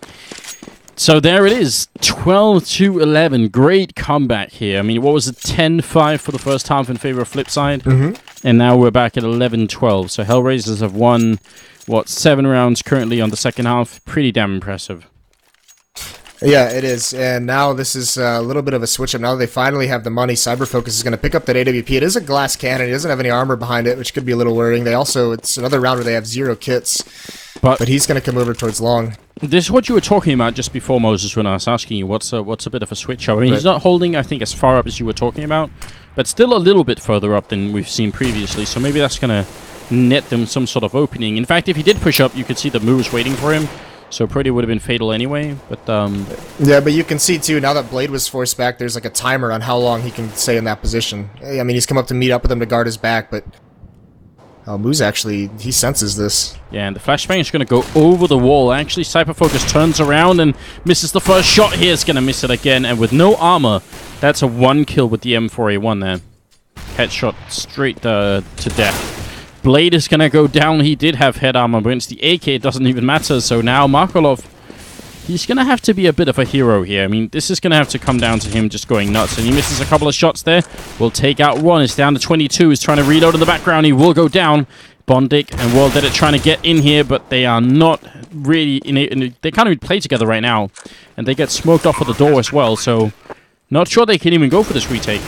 So there it is, 12-11. Great comeback here. I mean, what was it, 10-5 for the first half in favor of Flipside? Mm-hmm. And now we're back at 11-12. So Hellraisers have won, 7 rounds currently on the second half. Pretty damn impressive. Yeah, it is. And now this is a little bit of a switch up. Now that they finally have the money, Cyberfocus is going to pick up that AWP. It is a glass cannon. It doesn't have any armor behind it, which could be a little worrying. It's another round where they have 0 kits. But he's going to come over towards long. This is what you were talking about just before, Moses, when I was asking you what's a bit of a switch up. I mean, he's not holding, I think, as far up as you were talking about, but still a little bit further up than we've seen previously. So maybe that's going to net them some sort of opening. In fact, if he did push up, you could see the moves waiting for him. So pretty would have been fatal anyway, but yeah, but you can see too, now that Blade was forced back, there's like a timer on how long he can stay in that position. I mean, he's come up to meet up with him to guard his back, but Moose actually, he senses this. Yeah, and the flashbang is going to go over the wall. Actually, Cyberfocus turns around and misses the first shot here. It's going to miss it again, and with no armor, that's a 1 kill with the M4A1 there. Headshot straight to death. Blade is going to go down. He did have head armor, but against the AK, it doesn't even matter. So now Markolov, he's going to have to be a bit of a hero here. I mean, this is going to have to come down to him just going nuts. And he misses a couple of shots there. Will take out one. It's down to 22. He's trying to reload in the background. He will go down. Bondik and World Edit trying to get in here, but they are not really... They can't even play together right now. And they get smoked off at the door as well. So, not sure they can even go for this retake.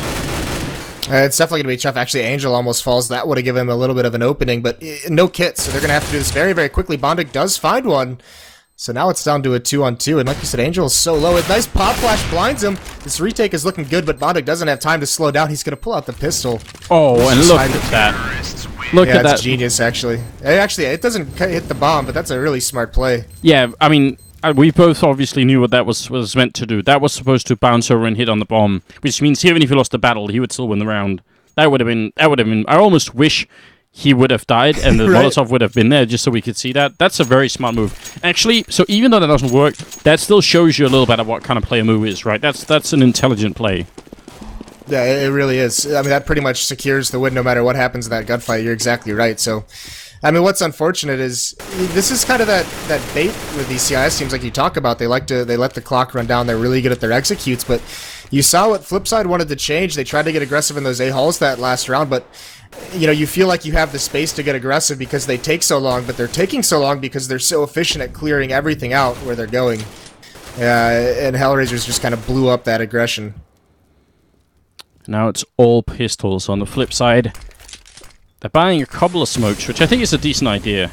It's definitely going to be tough. Actually, Angel almost falls. That would have given him a little bit of an opening, but no kits, so they're going to have to do this very, very quickly. Bondik does find one, so now it's down to a 2-on-2, and like you said, Angel is so low. A nice pop flash blinds him. This retake is looking good, but Bondik doesn't have time to slow down. He's going to pull out the pistol. Oh, and look at that. Look at that. That's genius, actually. It doesn't hit the bomb, but that's a really smart play. Yeah, I mean... We both obviously knew what that was meant to do. That was supposed to bounce over and hit on the bomb, which means even if he lost the battle, he would still win the round. That would have been. I almost wish he would have died and the right. Molotov would have been there just so we could see that. That's a very smart move. Actually, so even though that doesn't work, that still shows you a little bit of what kind of play a move is, right? That's an intelligent play. Yeah, it really is. I mean, that pretty much secures the win no matter what happens in that gunfight. You're exactly right. So, I mean, what's unfortunate is this is kind of that bait with these CIS teams like you talk about. They let the clock run down. They're really good at their executes, but you saw what Flipside wanted to change. They tried to get aggressive in those A-halls that last round, but you feel like you have the space to get aggressive because they take so long, but they're taking so long because they're so efficient at clearing everything out where they're going. Yeah, and Hellraisers just kind of blew up that aggression. Now it's all pistols. On the flip side, they're buying a couple of smokes, which I think is a decent idea.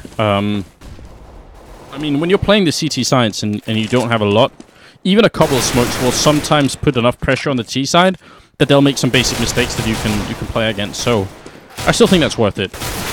I mean, when you're playing the CT sides and you don't have a lot, even a couple of smokes will sometimes put enough pressure on the T side that they'll make some basic mistakes that you can play against. So I still think that's worth it.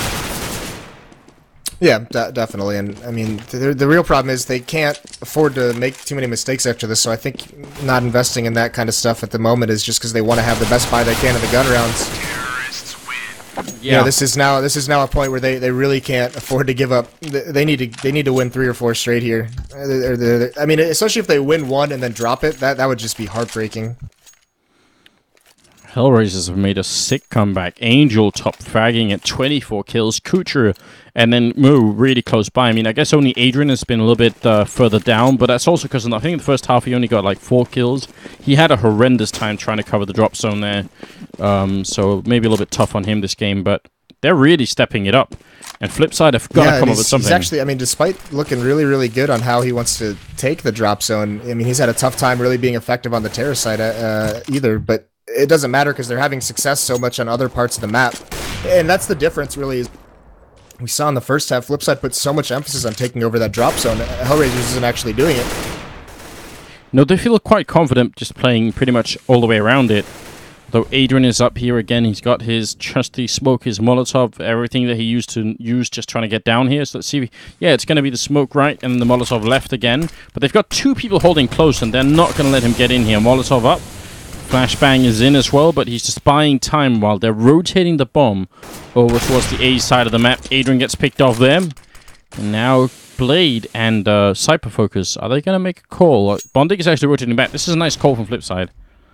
Yeah, definitely. And I mean, the real problem is they can't afford to make too many mistakes after this. So I think not investing in that kind of stuff at the moment is just because they want to have the best buy they can in the gun rounds. Yeah, you know, this is now a point where they really can't afford to give up. They need to win 3 or 4 straight here. I mean, especially if they win one and then drop it, that would just be heartbreaking. Hellraisers have made a sick comeback. Angel top fragging at 24 kills. Kucher and then Moo really close by. I mean, I guess only Adrian has been a little bit further down, but that's also because I think in the first half he only got like 4 kills. He had a horrendous time trying to cover the drop zone there. So maybe a little bit tough on him this game, but they're really stepping it up. And Flipside have got to come up with something. He's actually, I mean, despite looking really, really good on how he wants to take the drop zone, I mean, he's had a tough time really being effective on the terror side either, but it doesn't matter because they're having success so much on other parts of the map. And that's the difference, really. We saw in the first half, Flipside put so much emphasis on taking over that drop zone. Hellraisers isn't actually doing it. No, they feel quite confident just playing pretty much all the way around it. Though Adrian is up here again, he's got his trusty smoke, his Molotov, everything that he used to use just trying to get down here. So let's see. Yeah, it's going to be the smoke right and the Molotov left again. But they've got 2 people holding close and they're not going to let him get in here. Molotov up. Flashbang is in as well, but he's just buying time while they're rotating the bomb over towards the A side of the map. Adrian gets picked off there. And now Blade and Cyberfocus, are they going to make a call? Bondic is actually rotating back. This is a nice call from Flipside.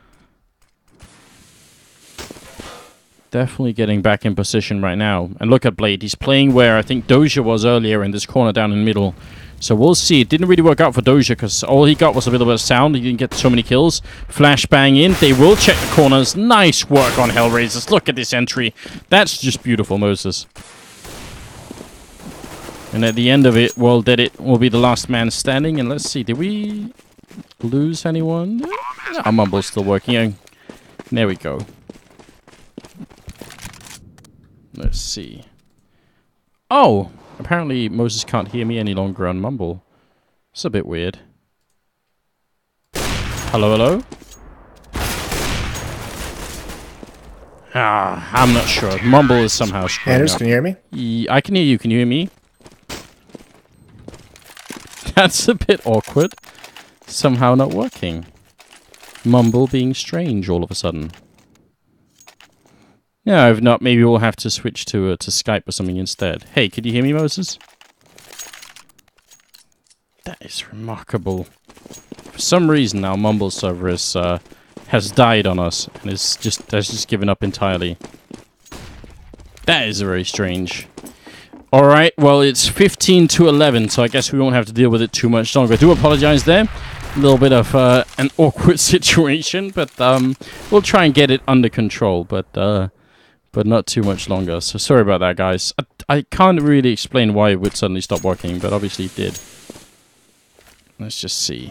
Definitely getting back in position right now. And look at Blade. He's playing where I think Doja was earlier in this corner down in the middle. So we'll see. It didn't really work out for Doja because all he got was a little bit of sound. He didn't get so many kills. Flashbang in. They will check the corners. Nice work on Hellraisers. Look at this entry. That's just beautiful, Moses. And at the end of it, well, it will be the last man standing. And let's see. Did we lose anyone? Our Mumble's still working. There we go. Let's see. Oh! Apparently, Moses can't hear me any longer on Mumble. It's a bit weird. Hello, hello? I'm not sure. Mumble is somehow screwing Anders, up. can you hear me? I can hear you. Can you hear me? That's a bit awkward. Somehow not working. Mumble being strange all of a sudden. Yeah, if not, maybe we'll have to switch to Skype or something instead. Hey, could you hear me, Moses? That is remarkable. For some reason, our Mumble server has died on us and has just given up entirely. That is very strange. All right, well, it's 15-11, so I guess we won't have to deal with it too much longer. I do apologize there. A little bit of an awkward situation, but we'll try and get it under control. But not too much longer. So sorry about that, guys. I can't really explain why it would suddenly stop working, but obviously it did. Let's just see.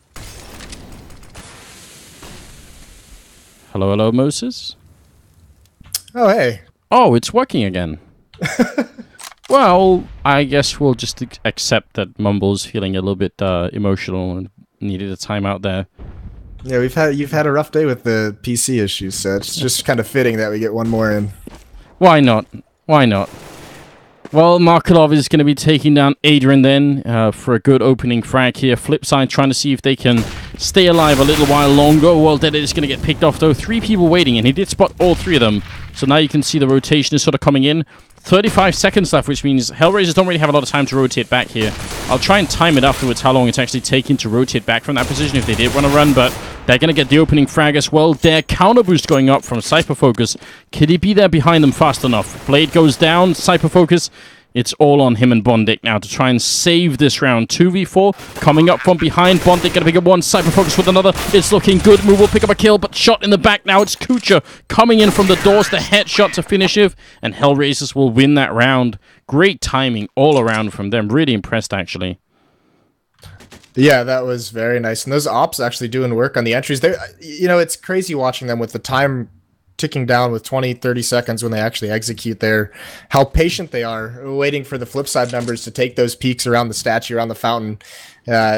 Hello, hello, Moses? Oh, hey. Oh, it's working again. Well, I guess we'll just accept that Mumble's feeling a little bit emotional and needed a timeout there. Yeah, you've had a rough day with the PC issues, so it's just kind of fitting that we get one more in. Why not? Why not? Well, Markelov is going to be taking down Adrian then for a good opening frag here. Flipside trying to see if they can stay alive a little while longer. Well, Dead is going to get picked off, though. 3 people waiting, and he did spot all 3 of them. So now you can see the rotation is sort of coming in. 35 seconds left, which means Hellraisers don't really have a lot of time to rotate back here. I'll try and time it afterwards how long it's actually taking to rotate back from that position if they did want to run, but they're going to get the opening frag as well. Their counter boost going up from Cyberfocus. Could he be there behind them fast enough? Blade goes down. Cyberfocus. It's all on him and Bondic now to try and save this round. 2v4 coming up from behind. Bondic going to pick up one. Cyberfocus with another. It's looking good. Move will pick up a kill, but shot in the back now. It's Kucher coming in from the doors. The headshot to finish it, and Hellraisers will win that round. Great timing all around from them. Really impressed, actually. Yeah, that was very nice. And those ops actually doing work on the entries. They, it's crazy watching them with the time ticking down with 20, 30 seconds when they actually execute there. How patient they are, waiting for the flip side members to take those peeks around the statue, around the fountain.